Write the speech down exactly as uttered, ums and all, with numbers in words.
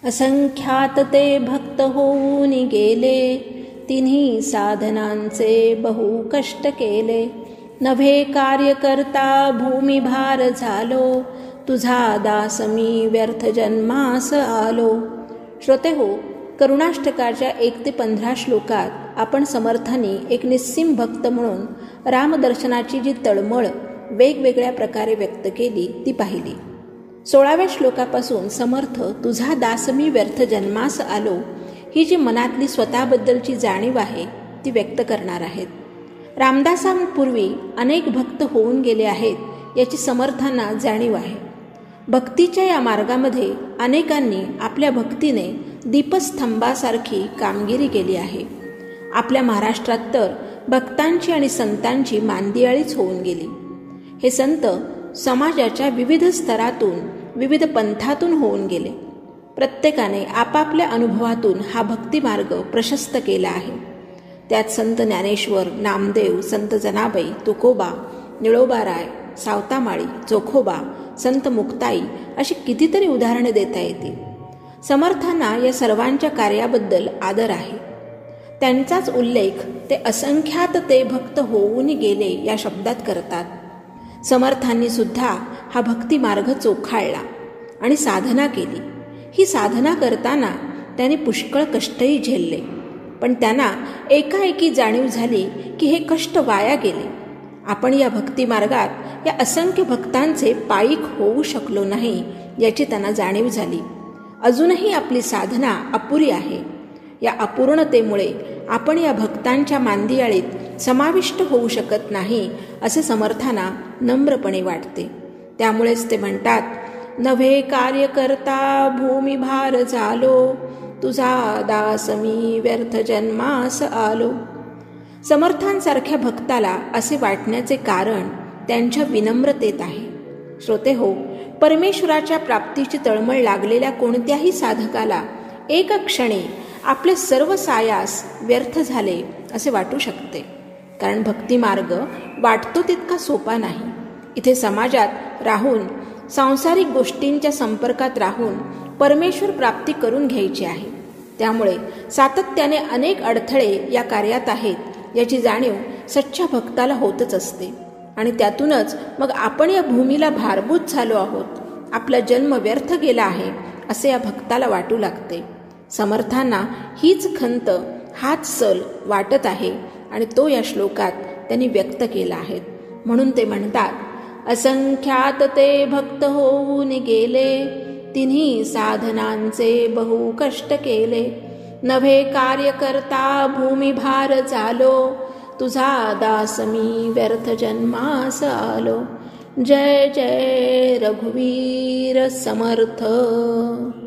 असंख्यात ते भक्त होऊन गेले, तिन्ही साधनांचे बहु कष्ट केले. नभे कार्य करता भूमिभार झालो, तुझा दास मी व्यर्थ जन्मास आलो. श्रोते हो, करुणाष्टकाच्या एक ते पंधरा श्लोकात आपण समर्थांनी एक निस्सीम भक्त म्हणून रामदर्शनाची जी तळमळ वेगवेगळ्या प्रकारे व्यक्त केली ती पाहिली. सोळाव्या श्लोकापासून समर्थ तुझा दास मी व्यर्थ जन्मास आलो ही जी मनातली स्वतःबद्दलची जाणीव आहे ती व्यक्त करणार आहेत. रामदासांपूर्वी अनेक भक्त होऊन गेले आहेत याची समर्थांना जाणीव आहे. भक्तीच्या या मार्गामध्ये अनेकांनी आपल्या भक्तीने दीपस्तंभासारखी कामगिरी केली आहे. आपल्या महाराष्ट्रात तर भक्तांची आणि संतांची मांदियाळीच होऊन गेली. हे संत समाजाच्या विविध स्तरातून विविध पंथातून होऊन गेले. प्रत्येकाने आपापल्या अनुभवातून हा भक्तिमार्ग प्रशस्त केला आहे. त्यात संत ज्ञानेश्वर, नामदेव, संत जनाबाई, तुकोबा, निळोबाराय, सावतामाळी, चोखोबा, संत मुक्ताई अशी कितीतरी उदाहरणे देता येतील. समर्थांना या सर्वांच्या कार्याबद्दल आदर आहे. त्यांचाच उल्लेख ते असंख्यात ते भक्त होऊन गेले या शब्दात करतात. समर्थांनी सुद्धा हा भक्तिमार्ग चोखाळला आणि साधना केली. ही साधना करताना त्यांनी पुष्कळ कष्टही झेलले, पण त्यांना एकाएकी जाणीव झाली की हे कष्ट वाया गेले. आपण या भक्तिमार्गात या असंख्य भक्तांचे पायीक होऊ शकलो नाही याची त्यांना जाणीव झाली. अजूनही आपली साधना अपुरी आहे. या अपूर्णतेमुळे आपण या भक्तांच्या मांदियाळीत समाविष्ट होऊ शकत नाही असे समर्थांना नम्रपणे वाटते. त्यामुळेच ते म्हणतात, नभे कार्य करता भूमिभार झालो, तुझा दास मी व्यर्थ जन्मास आलो. समर्थांसारख्या भक्ताला असे वाटण्याचे कारण त्यांच्या विनम्रतेत आहे. श्रोते हो, परमेश्वराच्या प्राप्तीची तळमळ लागलेल्या कोणत्याही साधकाला एका क्षणी आपले सर्व सायास व्यर्थ झाले असे वाटू शकते. कारण भक्तिमार्ग वाटतो तितका सोपा नाही. इथे समाजात राहून सांसारिक गोष्टींच्या संपर्कात राहून परमेश्वर प्राप्ती करून घ्यायची आहे. त्यामुळे सातत्याने अनेक अडथळे या कार्यात आहेत याची जाणीव सच्च्या भक्ताला होतच असते. आणि त्यातूनच मग आपण या भूमीला भारभूत झालो आहोत, आपला जन्म व्यर्थ गेला आहे असे या भक्ताला वाटू लागते. समर्थांना हीच खंत, हाच सल वाटत आहे आणि तो या श्लोकात त्यांनी व्यक्त केला आहे. म्हणून ते म्हणतात, असंख्यात ते भक्त होऊन गेले, तिन्ही साधनांचे बहु कष्ट केले. नभे कार्य करता भूमिभार झालो, तुझा दास मी व्यर्थ जन्मास आलो. जय जय रघुवीर समर्थ.